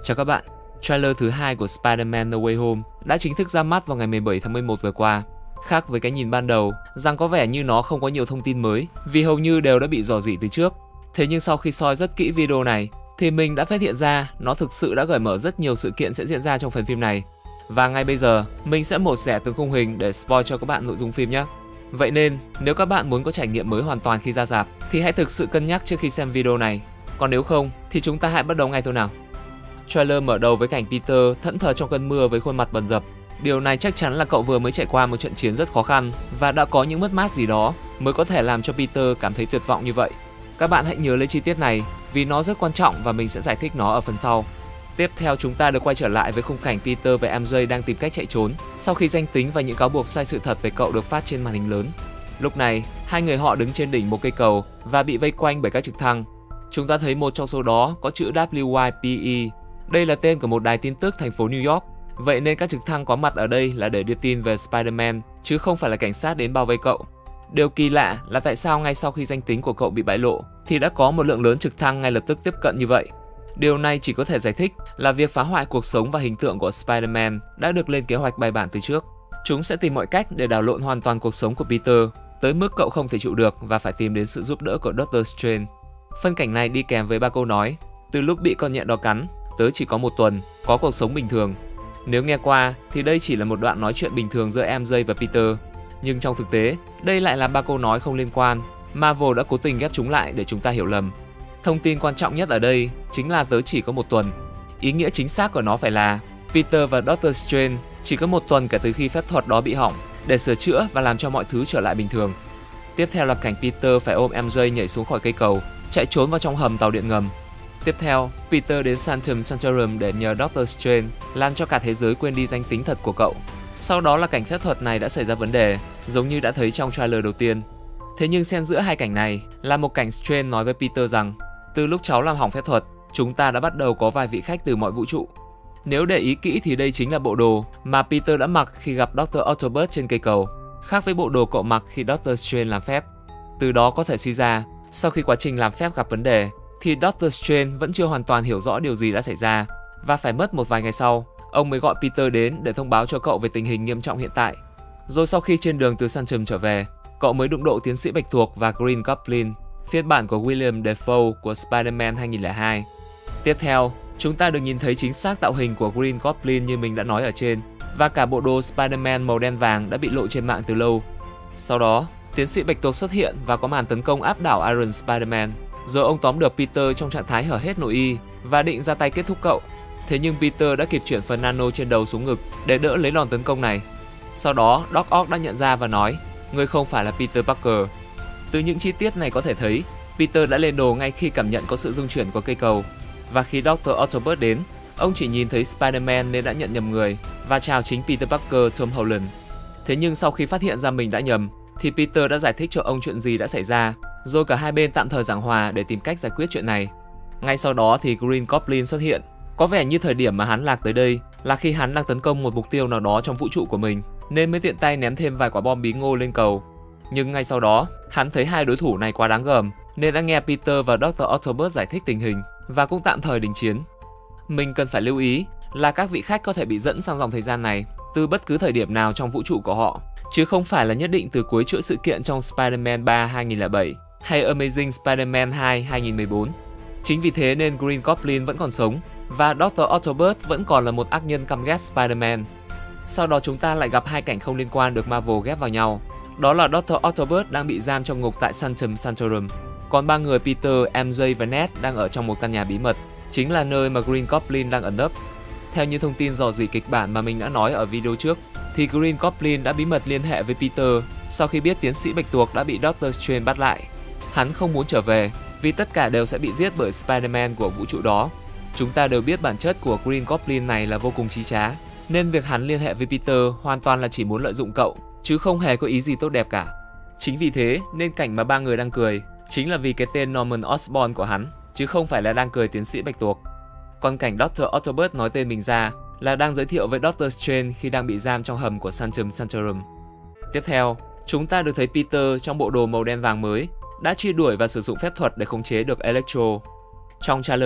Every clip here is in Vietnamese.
Chào các bạn, trailer thứ 2 của Spider-Man No Way Home đã chính thức ra mắt vào ngày 17 tháng 11 vừa qua. Khác với cái nhìn ban đầu rằng có vẻ như nó không có nhiều thông tin mới vì hầu như đều đã bị rò rỉ từ trước. Thế nhưng sau khi soi rất kỹ video này thì mình đã phát hiện ra nó thực sự đã gợi mở rất nhiều sự kiện sẽ diễn ra trong phần phim này. Và ngay bây giờ mình sẽ mổ xẻ từng khung hình để spoil cho các bạn nội dung phim nhé. Vậy nên nếu các bạn muốn có trải nghiệm mới hoàn toàn khi ra rạp thì hãy thực sự cân nhắc trước khi xem video này. Còn nếu không thì chúng ta hãy bắt đầu ngay thôi nào. Trailer mở đầu với cảnh Peter thẫn thờ trong cơn mưa với khuôn mặt bầm dập. Điều này chắc chắn là cậu vừa mới trải qua một trận chiến rất khó khăn và đã có những mất mát gì đó mới có thể làm cho Peter cảm thấy tuyệt vọng như vậy. Các bạn hãy nhớ lấy chi tiết này vì nó rất quan trọng và mình sẽ giải thích nó ở phần sau. Tiếp theo chúng ta được quay trở lại với khung cảnh Peter và MJ đang tìm cách chạy trốn sau khi danh tính và những cáo buộc sai sự thật về cậu được phát trên màn hình lớn. Lúc này, hai người họ đứng trên đỉnh một cây cầu và bị vây quanh bởi các trực thăng. Chúng ta thấy một trong số đó có chữ WYPE. Đây là tên của một đài tin tức thành phố New York. Vậy nên các trực thăng có mặt ở đây là để đưa tin về Spider-Man chứ không phải là cảnh sát đến bao vây cậu. Điều kỳ lạ là tại sao ngay sau khi danh tính của cậu bị bại lộ thì đã có một lượng lớn trực thăng ngay lập tức tiếp cận như vậy. Điều này chỉ có thể giải thích là việc phá hoại cuộc sống và hình tượng của Spider-Man đã được lên kế hoạch bài bản từ trước. Chúng sẽ tìm mọi cách để đảo lộn hoàn toàn cuộc sống của Peter, tới mức cậu không thể chịu được và phải tìm đến sự giúp đỡ của Doctor Strange. Phân cảnh này đi kèm với 3 câu nói: từ lúc bị con nhện đó cắn, tớ chỉ có 1 tuần, có cuộc sống bình thường. Nếu nghe qua thì đây chỉ là một đoạn nói chuyện bình thường giữa MJ và Peter. Nhưng trong thực tế, đây lại là 3 câu nói không liên quan. Marvel đã cố tình ghép chúng lại để chúng ta hiểu lầm. Thông tin quan trọng nhất ở đây chính là tớ chỉ có 1 tuần. Ý nghĩa chính xác của nó phải là Peter và Doctor Strange chỉ có 1 tuần kể từ khi phép thuật đó bị hỏng để sửa chữa và làm cho mọi thứ trở lại bình thường. Tiếp theo là cảnh Peter phải ôm MJ nhảy xuống khỏi cây cầu, chạy trốn vào trong hầm tàu điện ngầm. Tiếp theo, Peter đến Sanctum Sanctorum để nhờ Doctor Strange làm cho cả thế giới quên đi danh tính thật của cậu. Sau đó là cảnh phép thuật này đã xảy ra vấn đề, giống như đã thấy trong trailer đầu tiên. Thế nhưng xen giữa hai cảnh này là một cảnh Strange nói với Peter rằng từ lúc cháu làm hỏng phép thuật, chúng ta đã bắt đầu có vài vị khách từ mọi vũ trụ. Nếu để ý kỹ thì đây chính là bộ đồ mà Peter đã mặc khi gặp Dr. Octopus trên cây cầu, khác với bộ đồ cậu mặc khi Doctor Strange làm phép. Từ đó có thể suy ra, sau khi quá trình làm phép gặp vấn đề, thì Doctor Strange vẫn chưa hoàn toàn hiểu rõ điều gì đã xảy ra và phải mất một vài ngày sau, ông mới gọi Peter đến để thông báo cho cậu về tình hình nghiêm trọng hiện tại. Rồi sau khi trên đường từ Sanctum trở về, cậu mới đụng độ tiến sĩ Bạch Tuộc và Green Goblin, phiên bản của William Dafoe của Spider-Man 2002. Tiếp theo, chúng ta được nhìn thấy chính xác tạo hình của Green Goblin như mình đã nói ở trên, và cả bộ đồ Spider-Man màu đen vàng đã bị lộ trên mạng từ lâu. Sau đó, tiến sĩ Bạch Tuộc xuất hiện và có màn tấn công áp đảo Iron Spider-Man. Rồi ông tóm được Peter trong trạng thái hở hết nội y và định ra tay kết thúc cậu. Thế nhưng Peter đã kịp chuyển phần nano trên đầu xuống ngực để đỡ lấy đòn tấn công này. Sau đó, Doc Ock đã nhận ra và nói, ngươi không phải là Peter Parker. Từ những chi tiết này có thể thấy, Peter đã lên đồ ngay khi cảm nhận có sự rung chuyển của cây cầu. Và khi Dr. Octopus đến, ông chỉ nhìn thấy Spider-Man nên đã nhận nhầm người và chào chính Peter Parker Tom Holland. Thế nhưng sau khi phát hiện ra mình đã nhầm, thì Peter đã giải thích cho ông chuyện gì đã xảy ra, rồi cả hai bên tạm thời giảng hòa để tìm cách giải quyết chuyện này. Ngay sau đó thì Green Goblin xuất hiện. Có vẻ như thời điểm mà hắn lạc tới đây là khi hắn đang tấn công một mục tiêu nào đó trong vũ trụ của mình, nên mới tiện tay ném thêm vài quả bom bí ngô lên cầu. Nhưng ngay sau đó, hắn thấy hai đối thủ này quá đáng gờm, nên đã nghe Peter và Dr. Octopus giải thích tình hình và cũng tạm thời đình chiến. Mình cần phải lưu ý là các vị khách có thể bị dẫn sang dòng thời gian này từ bất cứ thời điểm nào trong vũ trụ của họ, chứ không phải là nhất định từ cuối chuỗi sự kiện trong Spider-Man 3 2007 hay Amazing Spider-Man 2 2014. Chính vì thế nên Green Goblin vẫn còn sống và Dr. Octopus vẫn còn là một ác nhân căm ghét Spider-Man. Sau đó chúng ta lại gặp hai cảnh không liên quan được Marvel ghép vào nhau. Đó là Dr. Octopus đang bị giam trong ngục tại Sanctum Sanctorum, còn ba người Peter, MJ và Ned đang ở trong một căn nhà bí mật, chính là nơi mà Green Goblin đang ẩn nấp. Theo như thông tin dò dỉ kịch bản mà mình đã nói ở video trước, thì Green Goblin đã bí mật liên hệ với Peter sau khi biết tiến sĩ Bạch Tuộc đã bị Doctor Strange bắt lại. Hắn không muốn trở về vì tất cả đều sẽ bị giết bởi Spider-Man của vũ trụ đó. Chúng ta đều biết bản chất của Green Goblin này là vô cùng chí trá, nên việc hắn liên hệ với Peter hoàn toàn là chỉ muốn lợi dụng cậu, chứ không hề có ý gì tốt đẹp cả. Chính vì thế nên cảnh mà ba người đang cười chính là vì cái tên Norman Osborn của hắn, chứ không phải là đang cười tiến sĩ Bạch Tuộc. Còn cảnh Dr. Octopus nói tên mình ra là đang giới thiệu với Doctor Strange khi đang bị giam trong hầm của Sanctum Sanctorum. Tiếp theo, chúng ta được thấy Peter trong bộ đồ màu đen vàng mới đã truy đuổi và sử dụng phép thuật để khống chế được Electro. Trong trailer 1,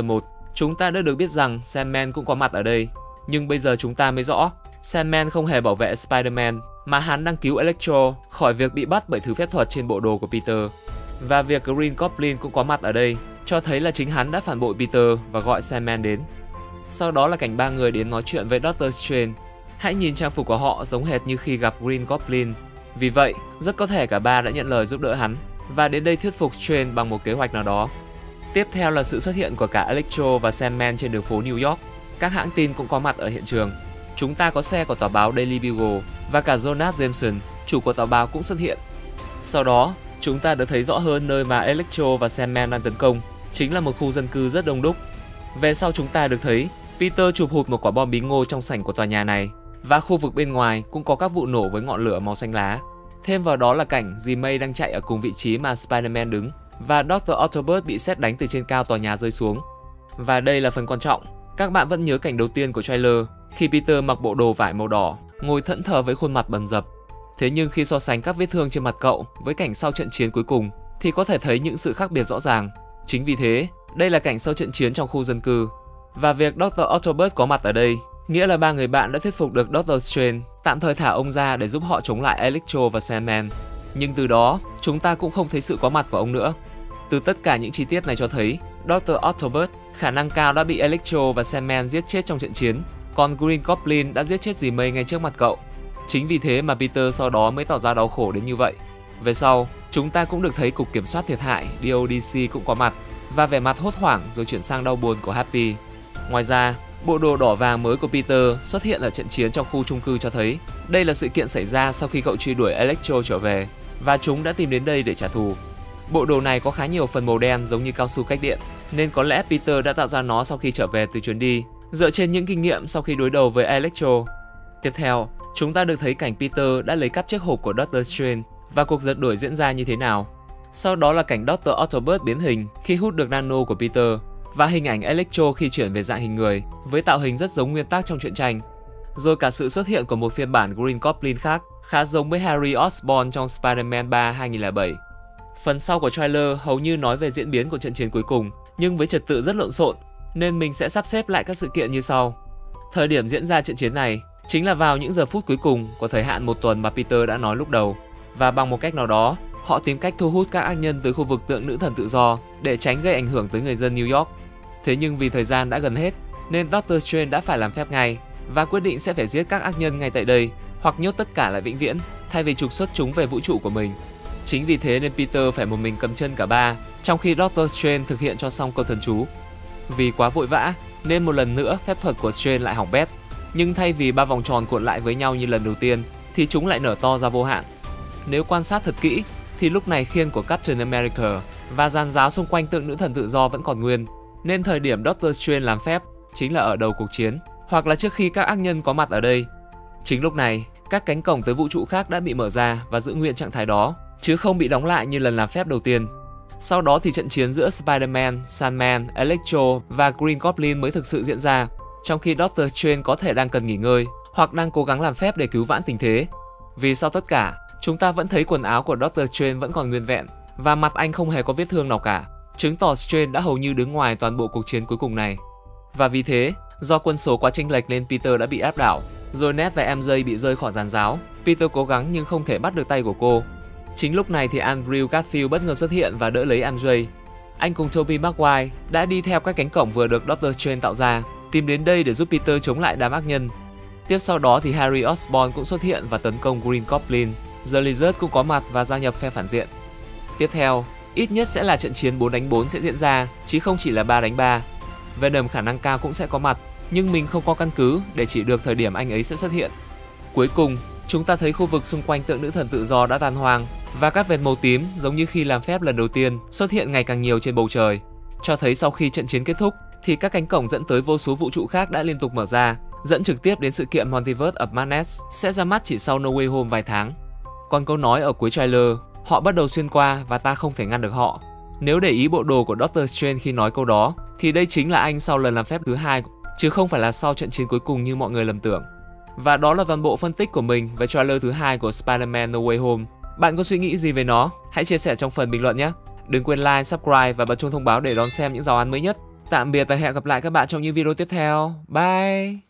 Chúng ta đã được biết rằng Sandman cũng có mặt ở đây, nhưng bây giờ chúng ta mới rõ Sandman không hề bảo vệ Spider-Man, mà hắn đang cứu Electro khỏi việc bị bắt bởi thứ phép thuật trên bộ đồ của Peter. Và việc Green Goblin cũng có mặt ở đây cho thấy là chính hắn đã phản bội Peter và gọi Sandman đến. Sau đó là cảnh ba người đến nói chuyện với Doctor Strange. Hãy nhìn trang phục của họ giống hệt như khi gặp Green Goblin. Vì vậy, rất có thể cả ba đã nhận lời giúp đỡ hắn và đến đây thuyết phục Strange bằng một kế hoạch nào đó. Tiếp theo là sự xuất hiện của cả Electro và Sandman trên đường phố New York. Các hãng tin cũng có mặt ở hiện trường. Chúng ta có xe của tờ báo Daily Bugle và cả Jonah Jameson, chủ của tờ báo cũng xuất hiện. Sau đó, chúng ta được thấy rõ hơn nơi mà Electro và Sandman đang tấn công, chính là một khu dân cư rất đông đúc. Về sau chúng ta được thấy Peter chụp hụt một quả bom bí ngô trong sảnh của tòa nhà này, và khu vực bên ngoài cũng có các vụ nổ với ngọn lửa màu xanh lá. Thêm vào đó là cảnh dì May đang chạy ở cùng vị trí mà Spider-Man đứng, và Dr. Octopus bị sét đánh từ trên cao tòa nhà rơi xuống. Và đây là phần quan trọng, các bạn vẫn nhớ cảnh đầu tiên của trailer khi Peter mặc bộ đồ vải màu đỏ, ngồi thẫn thờ với khuôn mặt bầm dập. Thế nhưng khi so sánh các vết thương trên mặt cậu với cảnh sau trận chiến cuối cùng thì có thể thấy những sự khác biệt rõ ràng. Chính vì thế, đây là cảnh sau trận chiến trong khu dân cư. Và việc Dr. Octopus có mặt ở đây nghĩa là ba người bạn đã thuyết phục được Doctor Strange tạm thời thả ông ra để giúp họ chống lại Electro và Sandman. Nhưng từ đó, chúng ta cũng không thấy sự có mặt của ông nữa. Từ tất cả những chi tiết này cho thấy Dr. Octopus khả năng cao đã bị Electro và Sandman giết chết trong trận chiến, còn Green Goblin đã giết chết dì May ngay trước mặt cậu. Chính vì thế mà Peter sau đó mới tỏ ra đau khổ đến như vậy. Về sau, chúng ta cũng được thấy Cục Kiểm soát Thiệt hại DODC cũng có mặt và vẻ mặt hốt hoảng rồi chuyển sang đau buồn của Happy. Ngoài ra, bộ đồ đỏ vàng mới của Peter xuất hiện ở trận chiến trong khu chung cư cho thấy đây là sự kiện xảy ra sau khi cậu truy đuổi Electro trở về và chúng đã tìm đến đây để trả thù. Bộ đồ này có khá nhiều phần màu đen giống như cao su cách điện, nên có lẽ Peter đã tạo ra nó sau khi trở về từ chuyến đi, dựa trên những kinh nghiệm sau khi đối đầu với Electro. Tiếp theo, chúng ta được thấy cảnh Peter đã lấy cắp chiếc hộp của Doctor Strange và cuộc rượt đuổi diễn ra như thế nào. Sau đó là cảnh Dr. Octopus biến hình khi hút được nano của Peter và hình ảnh Electro khi chuyển về dạng hình người với tạo hình rất giống nguyên tắc trong truyện tranh. Rồi cả sự xuất hiện của một phiên bản Green Goblin khác khá giống với Harry Osborn trong Spider-Man 3 2007. Phần sau của trailer hầu như nói về diễn biến của trận chiến cuối cùng, nhưng với trật tự rất lộn xộn, nên mình sẽ sắp xếp lại các sự kiện như sau. Thời điểm diễn ra trận chiến này chính là vào những giờ phút cuối cùng của thời hạn 1 tuần mà Peter đã nói lúc đầu, và bằng một cách nào đó, họ tìm cách thu hút các ác nhân tới khu vực tượng nữ thần tự do để tránh gây ảnh hưởng tới người dân New York. Thế nhưng vì thời gian đã gần hết, nên Doctor Strange đã phải làm phép ngay và quyết định sẽ phải giết các ác nhân ngay tại đây hoặc nhốt tất cả lại vĩnh viễn thay vì trục xuất chúng về vũ trụ của mình. Chính vì thế nên Peter phải một mình cầm chân cả ba, trong khi Doctor Strange thực hiện cho xong câu thần chú. Vì quá vội vã nên một lần nữa phép thuật của Strange lại hỏng bét, nhưng thay vì ba vòng tròn cuộn lại với nhau như lần đầu tiên thì chúng lại nở to ra vô hạn. Nếu quan sát thật kỹ thì lúc này khiên của Captain America và giàn giáo xung quanh tượng nữ thần tự do vẫn còn nguyên, nên thời điểm Doctor Strange làm phép chính là ở đầu cuộc chiến hoặc là trước khi các ác nhân có mặt ở đây. Chính lúc này, các cánh cổng tới vũ trụ khác đã bị mở ra và giữ nguyên trạng thái đó, chứ không bị đóng lại như lần làm phép đầu tiên. Sau đó thì trận chiến giữa Spider-Man, Sandman, Electro và Green Goblin mới thực sự diễn ra, trong khi Doctor Strange có thể đang cần nghỉ ngơi hoặc đang cố gắng làm phép để cứu vãn tình thế. Vì sau tất cả, chúng ta vẫn thấy quần áo của Doctor Strange vẫn còn nguyên vẹn và mặt anh không hề có vết thương nào cả, chứng tỏ Strange đã hầu như đứng ngoài toàn bộ cuộc chiến cuối cùng này. Và vì thế, do quân số quá chênh lệch nên Peter đã bị áp đảo, rồi Ned và MJ bị rơi khỏi giàn giáo. Peter cố gắng nhưng không thể bắt được tay của cô. Chính lúc này thì Andrew Garfield bất ngờ xuất hiện và đỡ lấy MJ. Anh cùng Tobey Maguire đã đi theo các cánh cổng vừa được Doctor Strange tạo ra, tìm đến đây để giúp Peter chống lại đám ác nhân. Tiếp sau đó thì Harry Osborn cũng xuất hiện và tấn công Green Goblin. The Lizard cũng có mặt và gia nhập phe phản diện. Tiếp theo, ít nhất sẽ là trận chiến 4 đánh 4 sẽ diễn ra, chứ không chỉ là 3 đánh 3. Venom khả năng cao cũng sẽ có mặt, nhưng mình không có căn cứ để chỉ được thời điểm anh ấy sẽ xuất hiện. Cuối cùng, chúng ta thấy khu vực xung quanh tượng nữ thần tự do đã tan hoang và các vệt màu tím giống như khi làm phép lần đầu tiên xuất hiện ngày càng nhiều trên bầu trời, cho thấy sau khi trận chiến kết thúc thì các cánh cổng dẫn tới vô số vũ trụ khác đã liên tục mở ra, dẫn trực tiếp đến sự kiện Multiverse of Madness sẽ ra mắt chỉ sau No Way Home vài tháng. Còn câu nói ở cuối trailer, họ bắt đầu xuyên qua và ta không thể ngăn được họ. Nếu để ý bộ đồ của Doctor Strange khi nói câu đó, thì đây chính là anh sau lần làm phép thứ 2, chứ không phải là sau trận chiến cuối cùng như mọi người lầm tưởng. Và đó là toàn bộ phân tích của mình về trailer thứ 2 của Spider-Man No Way Home. Bạn có suy nghĩ gì về nó? Hãy chia sẻ trong phần bình luận nhé. Đừng quên like, subscribe và bật chuông thông báo để đón xem những giáo án mới nhất. Tạm biệt và hẹn gặp lại các bạn trong những video tiếp theo. Bye!